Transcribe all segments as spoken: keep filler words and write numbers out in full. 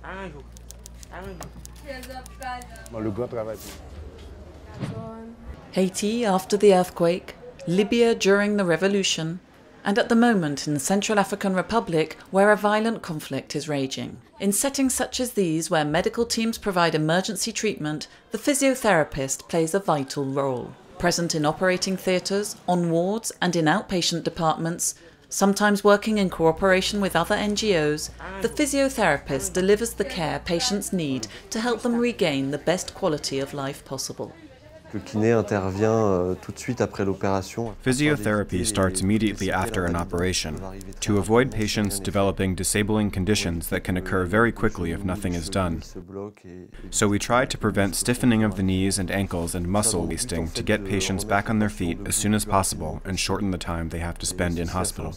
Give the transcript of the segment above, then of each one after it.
Haiti after the earthquake, Libya during the revolution, and at the moment in the Central African Republic where a violent conflict is raging. In settings such as these, where medical teams provide emergency treatment, the physiotherapist plays a vital role. Present in operating theatres, on wards and in outpatient departments, sometimes working in cooperation with other N G Os, the physiotherapist delivers the care patients need to help them regain the best quality of life possible. Le kiné intervient tout de suite après l'opération. Physiotherapy starts immediately after an operation to avoid patients developing disabling conditions that can occur very quickly if nothing is done. So we try to prevent stiffening of the knees and ankles and muscle wasting to get patients back on their feet as soon as possible and shorten the time they have to spend in hospital.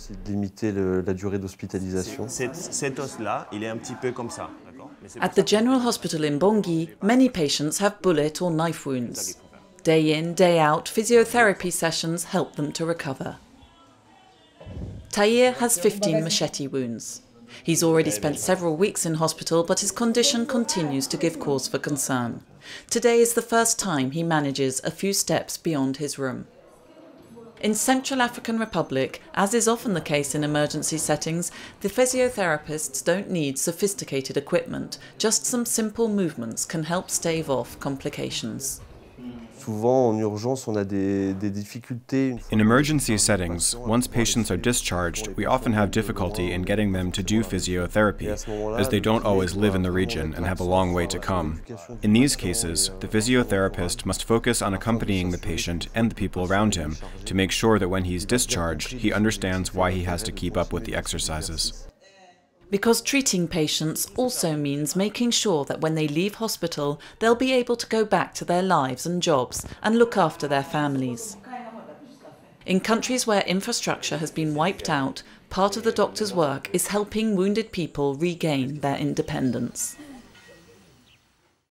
At the General Hospital in Bangui, many patients have bullet or knife wounds. Day in, day out, physiotherapy sessions help them to recover. Tahir has fifteen machete wounds. He's already spent several weeks in hospital, but his condition continues to give cause for concern. Today is the first time he manages a few steps beyond his room. In Central African Republic, as is often the case in emergency settings, the physiotherapists don't need sophisticated equipment. Just some simple movements can help stave off complications. In emergency settings, once patients are discharged, we often have difficulty in getting them to do physiotherapy, as they don't always live in the region and have a long way to come. In these cases, the physiotherapist must focus on accompanying the patient and the people around him to make sure that when he's discharged, he understands why he has to keep up with the exercises. Because treating patients also means making sure that when they leave hospital, they'll be able to go back to their lives and jobs and look after their families. In countries where infrastructure has been wiped out, part of the doctor's work is helping wounded people regain their independence.